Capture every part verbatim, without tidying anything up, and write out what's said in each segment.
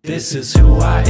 This is who I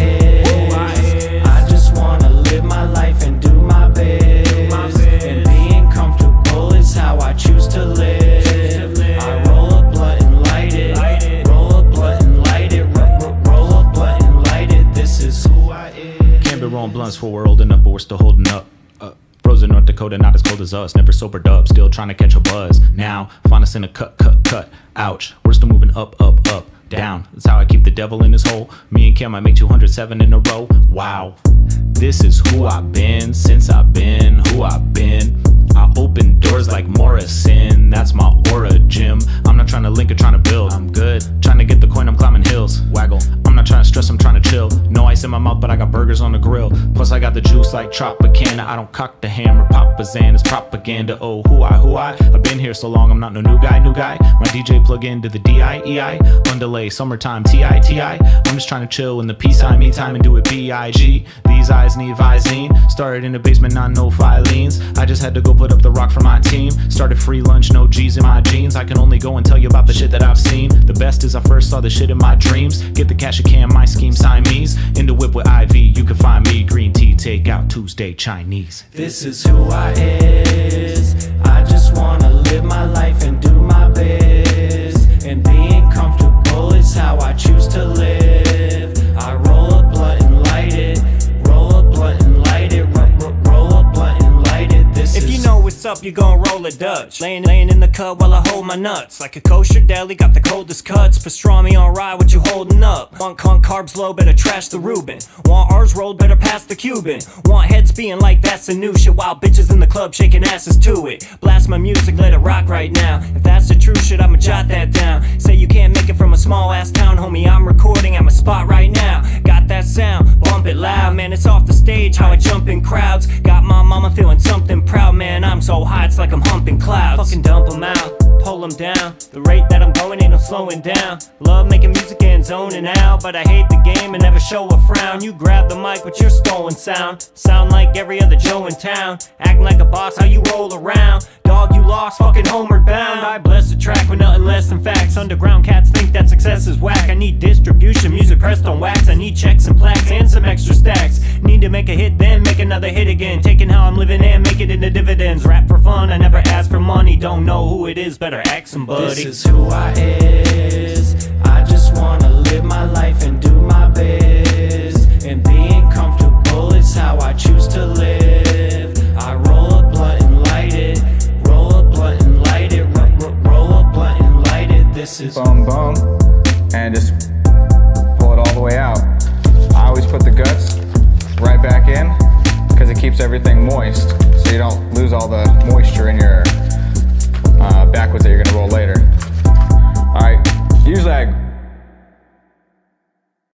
is. I just wanna live my life and do my biz. And being comfortable is how I choose to live. I roll a blunt and light it. Roll a blunt and light it. Roll a blunt and light it. This is who I is. Can't be rolling blunts for we're old enough, but we're still holding up. Uh, Frozen North Dakota, not as cold as us. Never sobered up, still trying to catch a buzz. Now, find us in a cut, cut, cut. Ouch, we're still moving up, up, up. Down, that's how I keep the devil in his hole. Me and Kim, I make two hundred seven in a row. Wow, this is who I've been since I've been who I've been. I open doors like Morrison, that's my aura, Jim. I'm not trying to link or trying to build. I'm good, trying to get the coin, I'm climbing hills. Waggle, I'm not trying to stress, I'm trying to chill. No ice in my mouth, but I got burgers on the grill. Plus I got the juice like Tropicana. I don't cock the hammer, Papa Zan is propaganda. Oh, who I, who I? I've been here so long, I'm not no new guy, new guy. My D J plug into the D I E I. Undelay, summertime, T I T I. I'm just trying to chill in the peace time, me time, and do it B I G. These eyes need Visine. Started in the basement, not no Filenes. I just had to go put up the rock for my team. Started free lunch, no G's in my jeans. I can only go and tell you about the shit that I've seen. The best is I first saw the shit in my dreams. Get the cash, you can, my scheme, Siamese. In the whip with I V, you can find me. Green tea, take out, Tuesday, Chinese. This is who I is. I just wanna live my life and do my biz. And being comfortable is how I choose to live. I roll a blunt and light it. Roll a blunt and light it. Roll a blunt and light it. This if is you know what's up, you gon' roll a Dutch. Laying, laying in the cut while I hold my nuts. Like a kosher deli, got the coldest cuts. Pastrami on rye, what you holding up? Want con carbs low, better trash the Reuben. Want ours rolled, better pass the Cuban. Want heads being like that's the new shit, while bitches in the club shaking asses to it. Blast my music, let it rock right now. If that's the true shit, I'ma jot that down. Say you can't make it from a small ass town, homie, I'm recording at my spot right now. Got that sound, bump it loud, man, it's off the stage how I jump in crowds. Got my mama feeling something proud, man, I'm so high it's like I'm humping clouds. Fucking dump them out, pull them down. The rate that I'm going ain't no slowing down. Love making music and zoning out, but I hate the game and never show a frown. You grab the mic with your stolen sound. Sound like every other Joe in town. Acting like a boss, how you roll around. Dog, you lost, fucking homeward bound. I bless the track with nothing less than facts. Underground cats think that success is whack. I need distribution, music pressed on wax. I need checks and plaques and some extra stacks. Need to make a hit, then make another hit again. Taking how I'm living and make it into dividends. Rap for fun, I never ask for money. Don't know who it is, better ask somebody. This is who I is. I just wanna live my life and do my biz. And being comfortable is how I choose to live. I roll a blunt and light it. Roll a blunt and light it. Roll a blunt and light it. This is boom boom, and just pull it all the way out. I always put the guts right back in because it keeps everything moist, so you don't lose all the moisture in your uh, backwards that you're gonna roll later. All right, usually I